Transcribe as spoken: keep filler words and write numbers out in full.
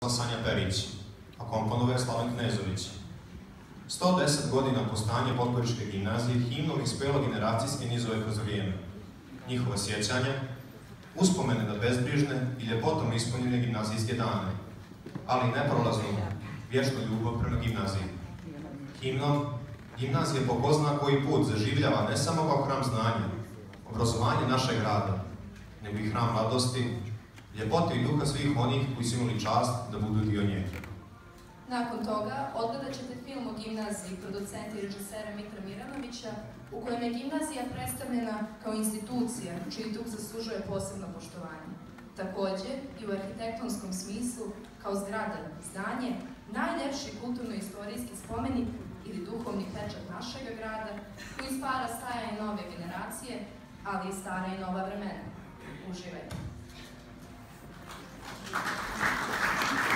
Sanja Perić, a komponovao je Slaven Knezović. sto deset godina postojanja Podgoričke gimnazije himnom ispelo generacijske nizove kroz vrijeme. Njihova sjećanja, uspomene na bezbrižne i ljepotom ispunjene gimnazijske dane, ali i neprolaznu, vječnu ljubav prema gimnaziji. Himnom, gimnazija po ko zna koji put zaživljava ne samo kao hram znanja, obrazovanje našeg grada, nego i hram radosti, ljepote i duha svih onih koji su imali čast da budu dio nje. Nakon toga odgledat ćete film o gimnaziji producenta i režisera Mitra Miranovića, u kojem je gimnazija predstavljena kao institucija čiji duh zaslužuje posebno poštovanje. Takođe i u arhitektonskom smislu, kao zgrada, zdanje, najljepši kulturno-istorijski spomenik ili duhovni pečat našeg grada, koji stvara staja i nove generacije, ali i stara i nova vremena. Uživajte!